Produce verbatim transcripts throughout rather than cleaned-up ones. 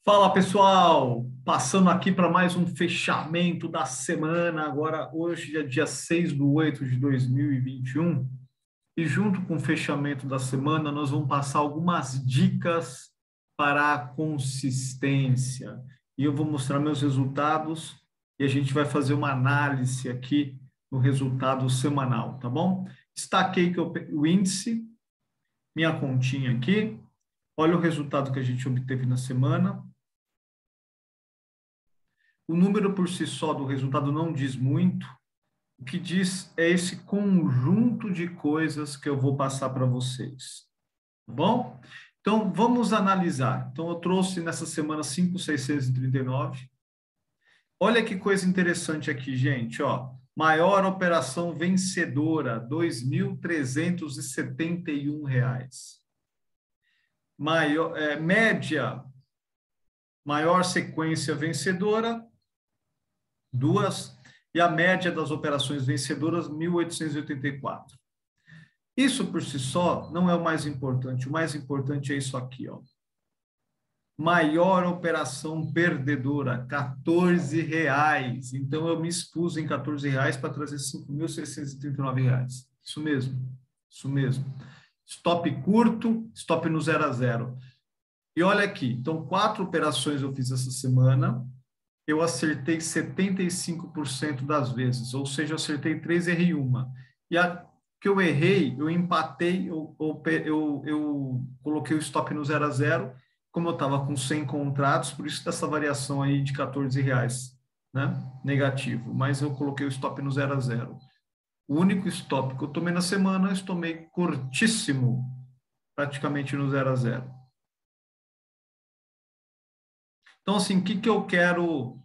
Fala pessoal, passando aqui para mais um fechamento da semana, agora hoje é dia seis de oito de dois mil e vinte e um, e junto com o fechamento da semana nós vamos passar algumas dicas para a consistência, e eu vou mostrar meus resultados e a gente vai fazer uma análise aqui no resultado semanal, tá bom? Destaquei que eu, o índice, minha continha aqui, olha o resultado que a gente obteve na semana. O número por si só do resultado não diz muito. O que diz é esse conjunto de coisas que eu vou passar para vocês. Tá bom? Então, vamos analisar. Então, eu trouxe nessa semana cinco mil seiscentos e trinta e nove. Olha que coisa interessante aqui, gente. Ó, maior operação vencedora, dois mil trezentos e setenta e um reais. Maior, é, média, maior sequência vencedora, duas, e a média das operações vencedoras, mil oitocentos e oitenta e quatro. Isso por si só não é o mais importante, o mais importante é isso aqui, ó. Maior operação perdedora, quatorze reais. Então, eu me expus em quatorze reais para trazer cinco mil seiscentos e trinta e nove reais. Isso mesmo, isso mesmo. Stop curto, stop no zero a zero. E olha aqui, então, quatro operações eu fiz essa semana, eu acertei setenta e cinco por cento das vezes, ou seja, eu acertei três, errei uma. E a que eu errei, eu empatei, eu, eu, eu, eu coloquei o stop no zero a zero, como eu estava com cem contratos, por isso dessa variação aí de quatorze reais, né? Negativo, mas eu coloquei o stop no zero a zero. O único stop que eu tomei na semana, eu tomei curtíssimo, praticamente no zero a zero. Então, assim, o que, que eu quero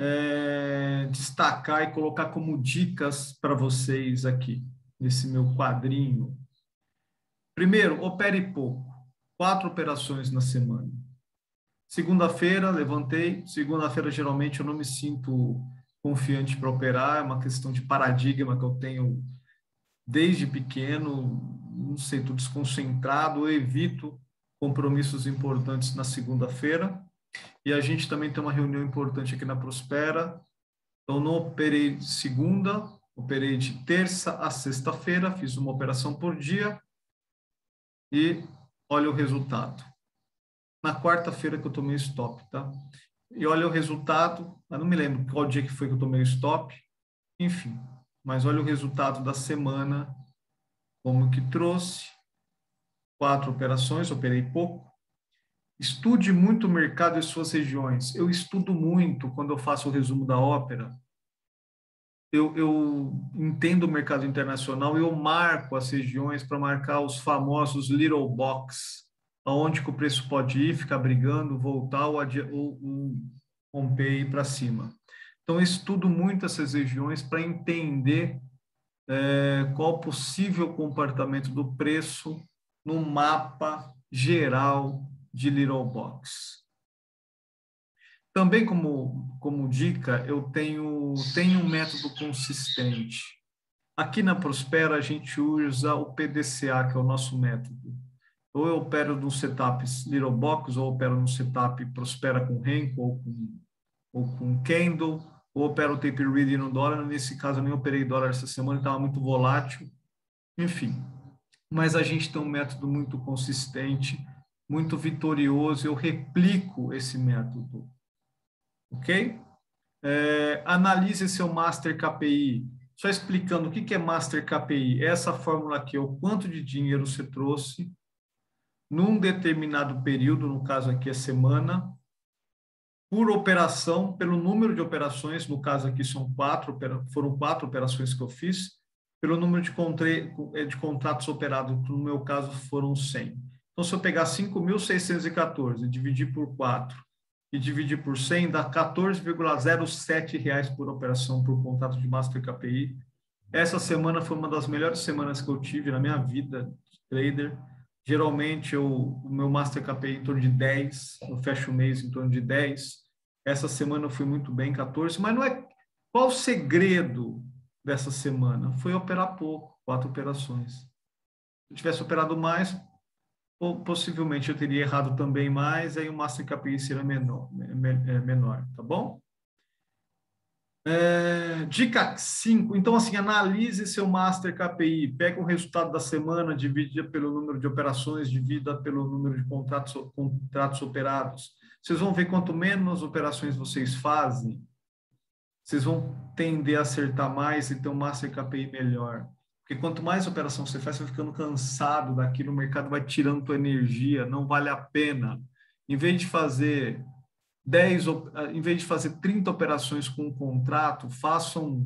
é, destacar e colocar como dicas para vocês aqui, nesse meu quadrinho? Primeiro, opere pouco. Quatro operações na semana. Segunda-feira, levantei. Segunda-feira, geralmente, eu não me sinto confiante para operar. É uma questão de paradigma que eu tenho desde pequeno. Não sei, estou desconcentrado. Eu evito compromissos importantes na segunda-feira. E a gente também tem uma reunião importante aqui na Prospera. Então, não operei de segunda, operei de terça a sexta-feira, fiz uma operação por dia e olha o resultado. Na quarta-feira que eu tomei stop, tá? E olha o resultado, eu não me lembro qual dia que foi que eu tomei o stop, enfim. Mas olha o resultado da semana, como que trouxe. Quatro operações, operei pouco. Estude muito o mercado e suas regiões. Eu estudo muito quando eu faço o resumo da ópera. Eu, eu entendo o mercado internacional e eu marco as regiões para marcar os famosos little box, aonde que o preço pode ir, ficar brigando, voltar ou, ou, ou romper e ir para cima. Então, eu estudo muito essas regiões para entender é, qual o possível comportamento do preço no mapa geral de little box. Também como, como dica, eu tenho, tenho um método consistente. Aqui na Prospera, a gente usa o P D C A, que é o nosso método. Ou eu opero no setup Little Box, ou eu opero no setup Prospera com Renko, ou com, ou com Candle, ou opero o Tape Reading no dólar. Nesse caso, eu nem operei dólar essa semana, estava muito volátil. Enfim, mas a gente tem um método muito consistente, muito vitorioso. Eu replico esse método. Ok? É, analise seu Master K P I. Só explicando o que é Master K P I. Essa fórmula aqui é o quanto de dinheiro você trouxe num determinado período, no caso aqui é semana, por operação, pelo número de operações, no caso aqui são quatro, foram quatro operações que eu fiz, pelo número de, contre, de contratos operados, que no meu caso foram cem. Então, se eu pegar cinco mil seiscentos e quatorze e dividir por quatro, e dividir por cem, dá quatorze vírgula zero sete reais por operação por contrato de Master K P I. Essa semana foi uma das melhores semanas que eu tive na minha vida de trader. Geralmente, eu, o meu Master K P I em torno de dez, eu fecho o mês em torno de dez. Essa semana eu fui muito bem, quatorze, mas não é... Qual o segredo dessa semana? Foi operar pouco, quatro operações. Se eu tivesse operado mais, ou possivelmente eu teria errado também mais, aí o Master K P I seria menor, menor, tá bom? É, dica cinco, então assim, analise seu Master K P I, pega o resultado da semana, divida pelo número de operações, divida pelo número de contratos, contratos operados. Vocês vão ver quanto menos operações vocês fazem, vocês vão tender a acertar mais e ter um Master K P I melhor. Porque quanto mais operação você faz, você vai ficando cansado daquilo, o mercado vai tirando tua energia, não vale a pena. Em vez de fazer dez, em vez de fazer trinta operações com um contrato, façam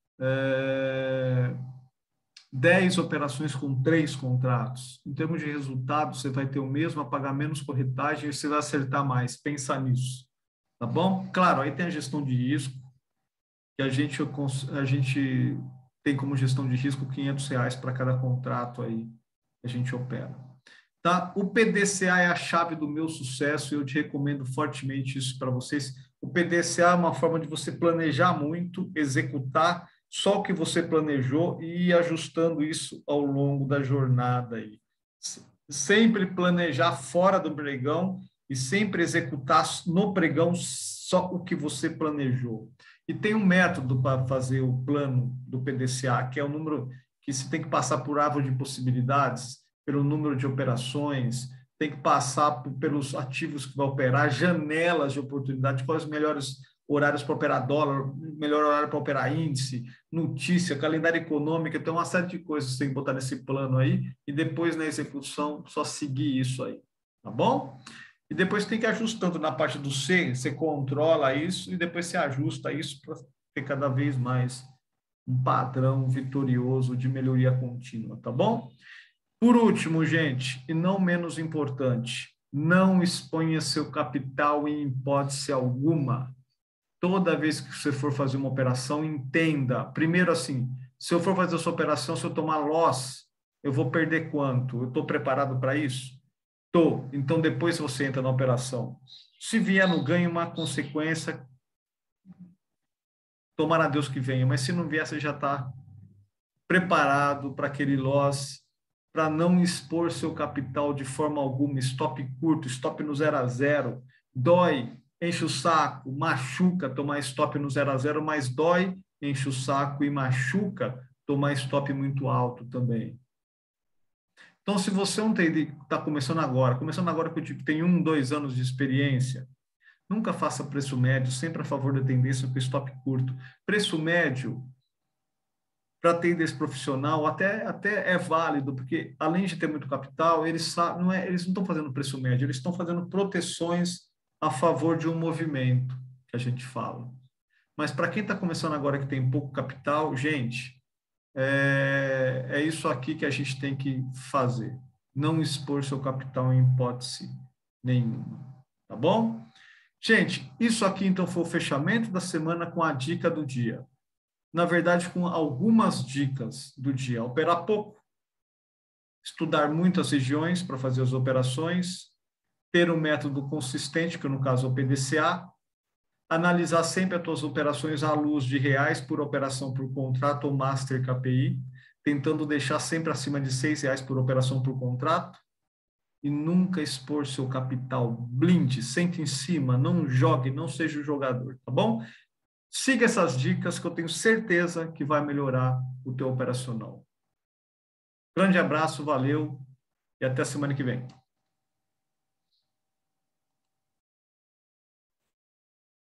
é, dez operações com três contratos. Em termos de resultado, você vai ter o mesmo, a pagar menos corretagem e você vai acertar mais. Pensa nisso, tá bom? Claro, aí tem a gestão de risco, que a gente, a gente tem como gestão de risco quinhentos reais para cada contrato aí que a gente opera. Tá? O P D C A é a chave do meu sucesso e eu te recomendo fortemente isso para vocês. O P D C A é uma forma de você planejar muito, executar só o que você planejou e ir ajustando isso ao longo da jornada. Aí. Sempre planejar fora do pregão e sempre executar no pregão só o que você planejou. E tem um método para fazer o plano do P D C A, que é o número que você tem que passar por árvore de possibilidades, pelo número de operações, tem que passar por, pelos ativos que vai operar, janelas de oportunidade, quais os melhores horários para operar dólar, melhor horário para operar índice, notícia, calendário econômico, tem uma série de coisas que você tem que botar nesse plano aí, e depois na execução, só seguir isso aí, tá bom? E depois tem que ir ajustando na parte do C, você controla isso e depois você ajusta isso para ter cada vez mais um padrão vitorioso de melhoria contínua, tá bom? Por último, gente, e não menos importante, não exponha seu capital em hipótese alguma. Toda vez que você for fazer uma operação, entenda. Primeiro, assim, se eu for fazer essa operação, se eu tomar loss, eu vou perder quanto? Eu estou preparado para isso? Estou. Então, depois você entra na operação. Se vier no ganho, uma consequência, tomara a Deus que venha. Mas se não vier, você já está preparado para aquele loss, para não expor seu capital de forma alguma, stop curto, stop no zero a zero, dói, enche o saco, machuca tomar stop no zero a zero, mas dói, enche o saco e machuca tomar stop muito alto também. Então, se você não está começando agora, começando agora que eu tipo, tem um, dois anos de experiência, nunca faça preço médio, sempre a favor da tendência com stop curto. Preço médio para trader profissional até, até é válido, porque além de ter muito capital, eles, sabem, não, é, eles não estão fazendo preço médio, eles estão fazendo proteções a favor de um movimento, que a gente fala. Mas para quem está começando agora que tem pouco capital, gente, é, é isso aqui que a gente tem que fazer. Não expor seu capital em hipótese nenhuma, tá bom? Gente, isso aqui então foi o fechamento da semana com a dica do dia. Na verdade, com algumas dicas do dia. Operar pouco, estudar muito as regiões para fazer as operações, ter um método consistente, que no caso é o P D C A, analisar sempre as tuas operações à luz de reais por operação por contrato ou Master K P I, tentando deixar sempre acima de seis reais por operação por contrato, e nunca expor seu capital. Blinde, sente em cima, não jogue, não seja o jogador, tá bom? Siga essas dicas que eu tenho certeza que vai melhorar o teu operacional. Grande abraço, valeu e até semana que vem.